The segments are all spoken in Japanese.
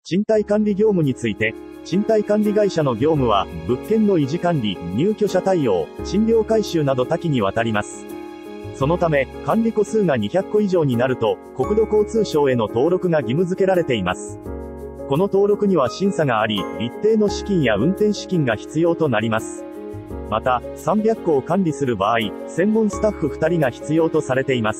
賃貸管理業務について、賃貸管理会社の業務は、物件の維持管理、入居者対応、賃料回収など多岐にわたります。そのため、管理戸数が200戸以上になると、国土交通省への登録が義務付けられています。この登録には審査があり、一定の資金や運転資金が必要となります。また、300戸を管理する場合、専門スタッフ2人が必要とされています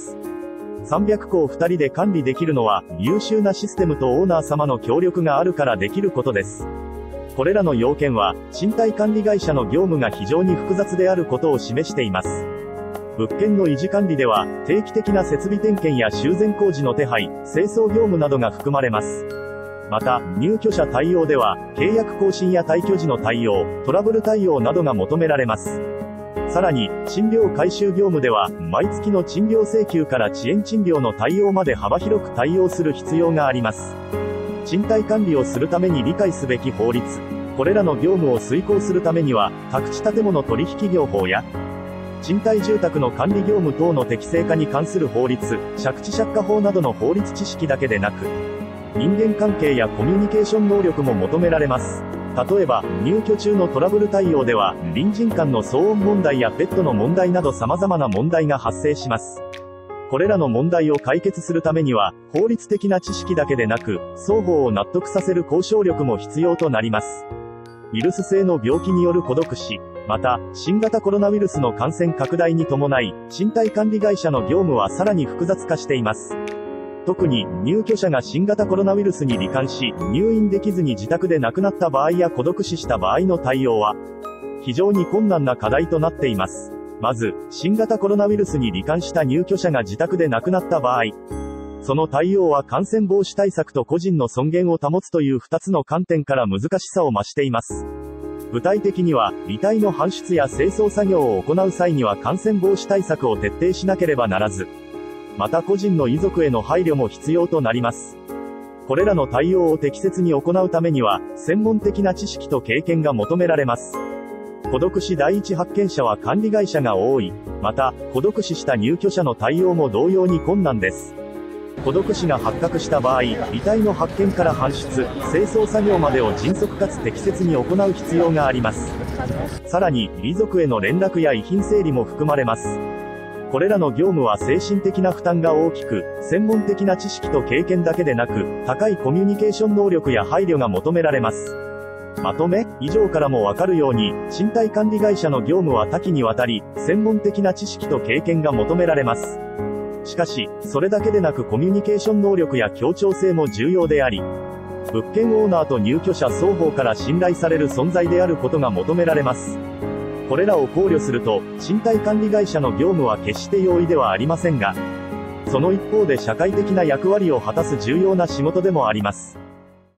。300戸を2人で管理できるのは、優秀なシステムとオーナー様の協力があるからできることです。これらの要件は、賃貸管理会社の業務が非常に複雑であることを示しています。物件の維持管理では、定期的な設備点検や修繕工事の手配、清掃業務などが含まれます。また、入居者対応では、契約更新や退去時の対応、トラブル対応などが求められます。さらに、賃料回収業務では、毎月の賃料請求から遅延賃料の対応まで幅広く対応する必要があります。賃貸管理をするために理解すべき法律。これらの業務を遂行するためには、宅地建物取引業法や、賃貸住宅の管理業務等の適正化に関する法律、借地借家法などの法律知識だけでなく、人間関係やコミュニケーション能力も求められます。例えば、入居中のトラブル対応では、隣人間の騒音問題やペットの問題など様々な問題が発生します。これらの問題を解決するためには、法律的な知識だけでなく、双方を納得させる交渉力も必要となります。ウイルス性の病気による孤独死、また、新型コロナウイルスの感染拡大に伴い、賃貸管理会社の業務はさらに複雑化しています。特に、入居者が新型コロナウイルスに罹患し、入院できずに自宅で亡くなった場合や孤独死した場合の対応は、非常に困難な課題となっています。まず、新型コロナウイルスに罹患した入居者が自宅で亡くなった場合、その対応は感染防止対策と個人の尊厳を保つという2つの観点から難しさを増しています。具体的には、遺体の搬出や清掃作業を行う際には感染防止対策を徹底しなければならず、また個人の遺族への配慮も必要となります。これらの対応を適切に行うためには、専門的な知識と経験が求められます。孤独死第一発見者は管理会社が多い。また、孤独死した入居者の対応も同様に困難です。孤独死が発覚した場合、遺体の発見から搬出、清掃作業までを迅速かつ適切に行う必要があります。さらに、遺族への連絡や遺品整理も含まれます。これらの業務は精神的な負担が大きく、専門的な知識と経験だけでなく、高いコミュニケーション能力や配慮が求められます。まとめ、以上からもわかるように、賃貸管理会社の業務は多岐にわたり、専門的な知識と経験が求められます。しかし、それだけでなくコミュニケーション能力や協調性も重要であり、物件オーナーと入居者双方から信頼される存在であることが求められます。これらを考慮すると、賃貸管理会社の業務は決して容易ではありませんが、その一方で社会的な役割を果たす重要な仕事でもあります。